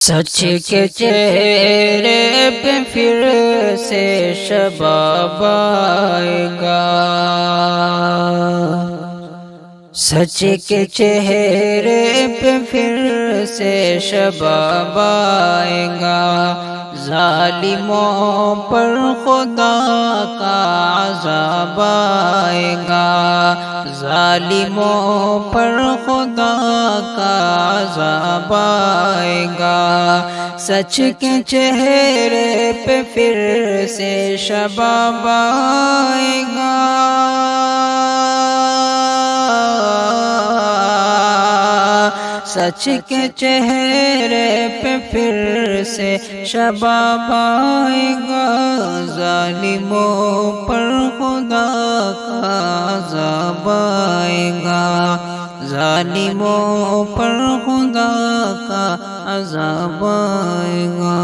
سچ کے چہرے پہ پھر سے شباب آئے گا، سچ کے چہرے پہ پھر سے شباب آئے گا، ظالموں پر خدا کا عذاب آئے گا، ظالموں پر خدا کا عذاب آئے گا، سچ کے چہرے پہ پھر سے شباب آئے گا، سچ کے چہرے پہ پھر سے شباب آئے گا، ظالموں پر خدا کا عذاب آئے گا، ظالموں پر خدا کا عذاب آئے گا۔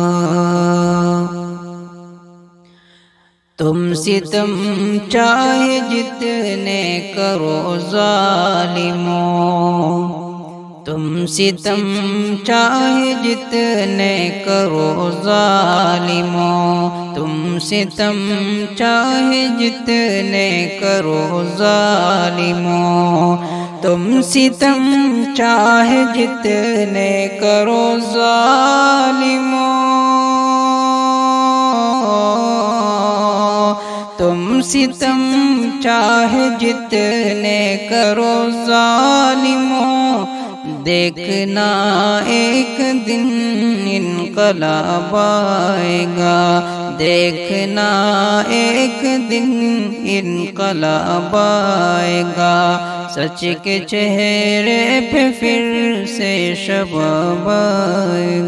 تم ستم چاہے جتنے کرو ظالموں، تم ستم چاہے جتنے کرو ظالموں، تم ستم چاہے جتنے کرو ظالموں، تم ستم چاہے جتنے کرو ظالموں، تم ستم چاہے جتنے کرو ظالموں، دیکھنا ایک دن انقلاب آئے گا، دیکھنا ایک دن انقلاب آئے گا، سچ کے چہرے پہ پھر سے شباب آئے